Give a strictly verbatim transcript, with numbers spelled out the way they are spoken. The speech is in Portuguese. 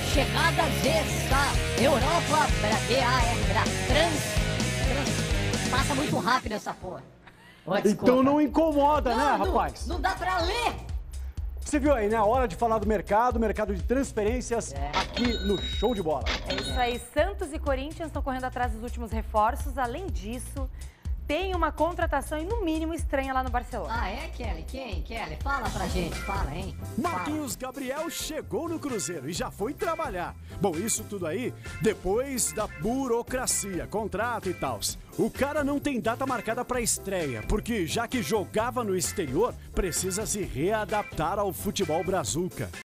chegada desta Europa Brasileira trans, trans. Passa muito rápido essa porra. Oh, então não incomoda, não, né, não, rapaz? Não dá pra ler. Você viu aí, né? A hora de falar do mercado, mercado de transferências, é. aqui no Show de Bola. É isso aí. Santos e Corinthians estão correndo atrás dos últimos reforços. Além disso, tem uma contratação, e no mínimo, estranha lá no Barcelona. Ah, é, Kelly? Quem, Kelly? Fala pra gente, fala, hein? Fala. Marquinhos Gabriel chegou no Cruzeiro e já foi trabalhar. Bom, isso tudo aí depois da burocracia, contrato e tal. O cara não tem data marcada para estreia, porque já que jogava no exterior, precisa se readaptar ao futebol brazuca.